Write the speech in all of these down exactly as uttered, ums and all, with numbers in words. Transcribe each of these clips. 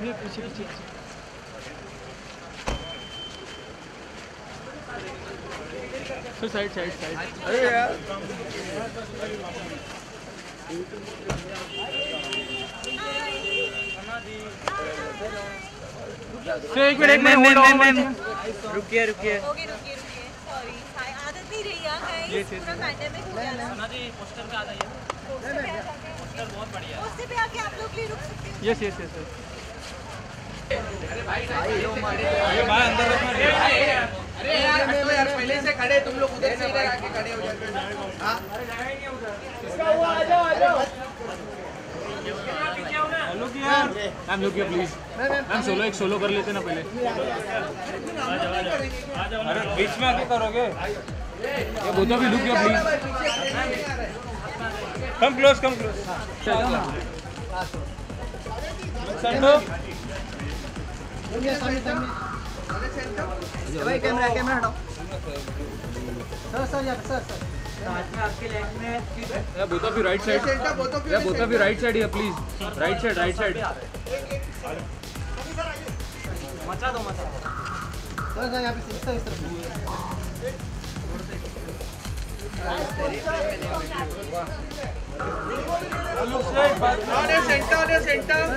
पीछे पीछे side side side. अरे यार एक मिनट एक मिनट रुकिए रुकिए ओके रुकिए रुकिए सॉरी आदत नहीं रही यार गाइस पूरा पैंडेमिक हो गया ना जी। पोस्टर पे आ जाइए पोस्टर बहुत बढ़िया है उससे पे आके आप लोग भी रुक सकते हैं। यस यस यस अरे भाई भाई अंदर अरे यार हटो यार पहले से खड़े तुम लोग उधर से इधर आके खड़े हो जाओ। हां अरे जाएगा ही नहीं उधर इसका वो आ जाओ आ जाओ लुक यार ma'am look here please ma'am solo एक सोलो कर लेते ना पहले। आ जाओ आ जाओ अरे बीच में आके करोगे ये वो तो भी look here please come close come close center भाई कैमरा कैमरा हटाओ सर सर यार सर सर आपके लेफ्ट में या both of you right side या both of you right side या please right side right side मचा दो मचा सर सर यहाँ पे इस तरफ इस तरफ सेंटर सेंटर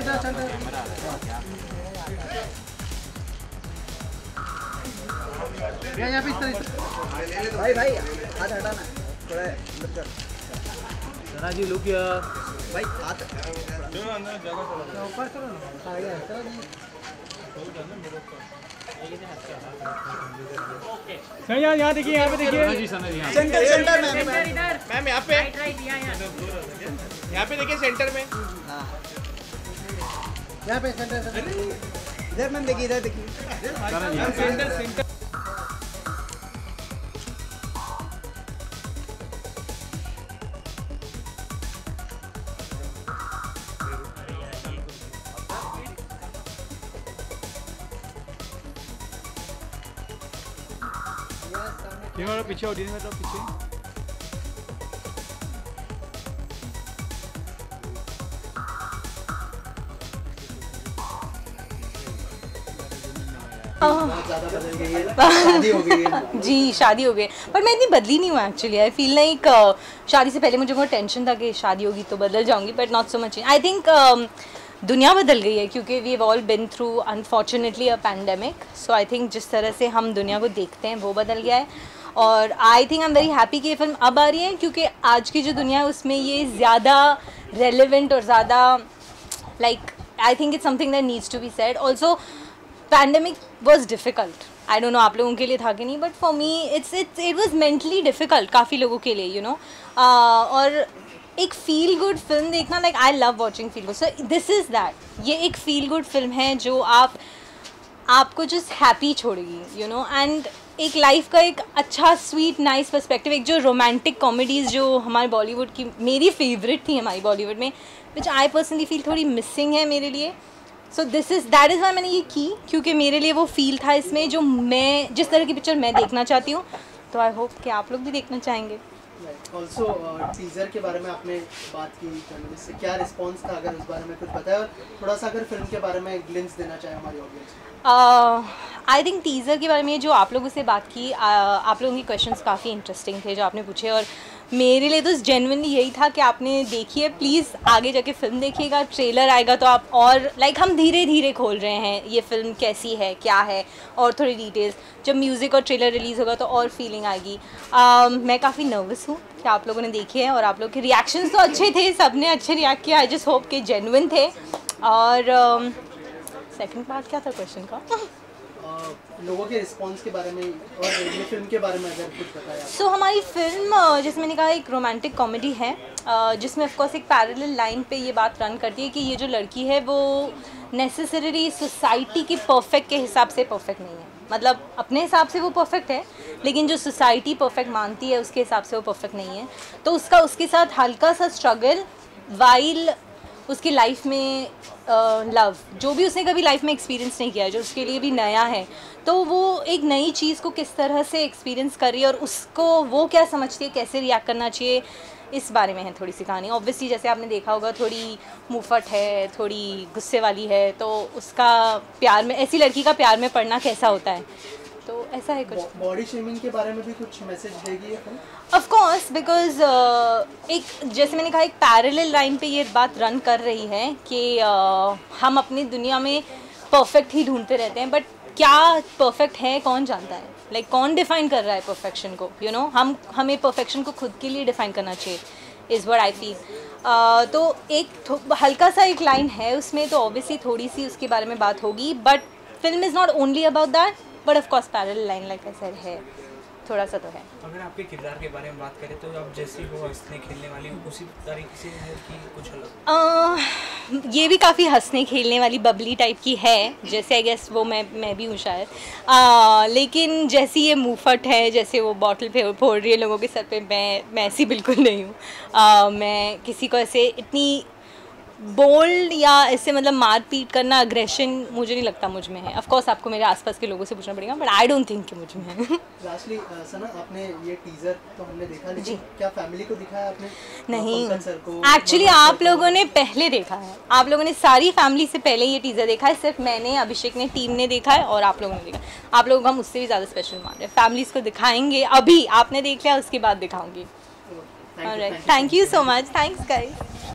यहाँ पे इस तरफ भाई भाई हाथ हटाना थोड़ा अंदर कर सना जी लुक हियर भाई हाथ ऊपर करो ना आ गया चलो जी सर यहाँ यहाँ देखिए यहाँ पे देखिए जी सना जी यहाँ सेंटर सेंटर मैम मैम यहाँ पे राइट यहां यहाँ पे देखिए सेंटर में यहाँ पे सेंटर इधर मैम देखिए इधर देखिए सना जी सेंटर सेंटर ये वाला पीछे ऑडियंस में तो पीछे शादी हो गई है जी शादी हो गई पर मैं इतनी बदली नहीं हूँ एक्चुअली। आई फील लाइक शादी से पहले मुझे बहुत टेंशन था कि शादी होगी तो बदल जाऊंगी but not so much. I think दुनिया बदल गई है क्योंकि we have all been through unfortunately a pandemic. So I think जिस तरह से हम दुनिया को देखते हैं वो बदल गया है और I think I am very happy कि ये फिल्म अब आ रही है क्योंकि आज की जो दुनिया है उसमें ये ज़्यादा रेलिवेंट और ज़्यादा like I think it's something that needs to be said. Also pandemic was difficult. I don't know आप लोगों के लिए था कि नहीं but for me it's it's it was mentally difficult काफ़ी लोगों के लिए you you know know? uh, और एक फील गुड फिल्म देखना like I love watching feel good so this is that. ये एक फील गुड फिल्म है जो आप आपको जस्ट हैप्पी छोड़ेगी यू नो एंड एक लाइफ का एक अच्छा स्वीट नाइस पर्सपेक्टिव। एक जो रोमांटिक कॉमेडीज़ जो हमारे बॉलीवुड की मेरी फेवरेट थी हमारी बॉलीवुड में विच आई पर्सनली फील थोड़ी मिसिंग है मेरे लिए। So this is that is why मैंने ये की क्योंकि मेरे लिए वो फील था इसमें जो मैं जिस तरह की पिक्चर मैं देखना चाहती हूँ। तो आई होप कि आप लोग भी देखना चाहेंगे। ऑल्सो टीजर के बारे में आपने बात की जर्नलिस्ट से क्या रिस्पांस था अगर उस बारे में कुछ बताया और थोड़ा सा अगर फिल्म के बारे में ग्लिम्स देना चाहे हमारी ऑडियंस। आई थिंक टीज़र के बारे में जो आप लोगों से बात की uh, आप लोगों के क्वेश्चंस काफ़ी इंटरेस्टिंग थे जो आपने पूछे और मेरे लिए तो जेन्युइनली यही था कि आपने देखी है प्लीज़ आगे जाके फिल्म देखिएगा। ट्रेलर आएगा तो आप और लाइक like, हम धीरे धीरे खोल रहे हैं ये फिल्म कैसी है क्या है और थोड़ी डिटेल्स जब म्यूज़िक और ट्रेलर रिलीज़ होगा तो और फीलिंग आएगी। uh, मैं काफ़ी नर्वस हूँ कि आप लोगों ने देखी है और आप लोग के रिएक्शंस तो अच्छे थे सब ने अच्छे रिएक्ट किया। आई जस्ट होप के जेन्युइन थे। और सेकंड uh, पार्ट क्या था क्वेश्चन का? लोगों के रिस्पांस के बारे में और ये फिल्म के बारे में अगर कुछ बताया। सो so, हमारी फिल्म जैसे मैंने कहा एक रोमांटिक कॉमेडी है जिसमें ऑफकोर्स एक पैरेलल लाइन पे ये बात रन करती है कि ये जो लड़की है वो नेसेसरी सोसाइटी की परफेक्ट के हिसाब से परफेक्ट नहीं है। मतलब अपने हिसाब से वो परफेक्ट है लेकिन जो सोसाइटी परफेक्ट मानती है उसके हिसाब से वो परफेक्ट नहीं है। तो उसका उसके साथ हल्का सा स्ट्रगल वाइल उसकी लाइफ में लव uh, जो भी उसने कभी लाइफ में एक्सपीरियंस नहीं किया है, जो उसके लिए भी नया है, तो वो एक नई चीज़ को किस तरह से एक्सपीरियंस कर रही है और उसको वो क्या समझती है, कैसे रिएक्ट करना चाहिए, इस बारे में है थोड़ी सी कहानी। ऑब्वियसली जैसे आपने देखा होगा थोड़ी मुफट है, थोड़ी गुस्से वाली है, तो उसका प्यार में, ऐसी लड़की का प्यार में पड़ना कैसा होता है, तो ऐसा है कुछ। बॉडी शेमिंग के बारे में भी कुछ मैसेज देगी ये फिल्म? ऑफ कोर्स, बिकॉज एक जैसे मैंने कहा एक पैरेलल लाइन पे ये बात रन कर रही है कि uh, हम अपनी दुनिया में परफेक्ट ही ढूंढते रहते हैं, बट क्या परफेक्ट है कौन जानता है, लाइक like, कौन डिफ़ाइन कर रहा है परफेक्शन को, यू you नो know? हम हमें परफेक्शन को खुद के लिए डिफ़ाइन करना चाहिए, इज़ व्हाट आई फील। तो एक हल्का सा एक लाइन है उसमें, तो ऑब्वियसली थोड़ी सी उसके बारे में बात होगी, but film is not only about that, but of course parallel line like I said है, थोड़ा सा तो है। अगर आपके किरदार के बारे में बात करें तो आप जैसी हो हंसने खेलने वाली उसी तरीके से है कि कुछ अलग? uh, ये भी काफ़ी हंसने खेलने वाली बबली टाइप की है, जैसे आई गेस वो मैं मैं भी हूँ शायद, uh, लेकिन जैसी ये मुफट है, जैसे वो बॉटल पे फोड़ रही है लोगों के सर पे, मैं मैं ऐसी बिल्कुल नहीं हूँ। uh, मैं किसी को ऐसे इतनी बोल्ड या ऐसे मतलब मार पीट करना, अग्रेशन मुझे नहीं लगता मुझ में है। ऑफ कोर्स आपको मेरे आसपास के लोगों से पूछना पड़ेगा, बट आई डोंट थिंक कि मुझ में है। लास्टली सना, आपने ये टीजर तो हमने देखा, लेकिन क्या फैमिली को दिखाया आपने? नहीं, एक्चुअली actually, आप लोगों ने पहले देखा है, आप लोगों ने सारी फैमिली से पहले ये टीजर देखा है, सिर्फ मैंने, अभिषेक ने, टीम ने देखा है और आप लोगों ने देखा। आप लोगों को हम उससे भी ज़्यादा स्पेशल मान रहे हैं, फैमिलीज़ को दिखाएंगे, अभी आपने देख लिया उसके बाद दिखाऊंगी। Alright, thank you so much, thanks guys.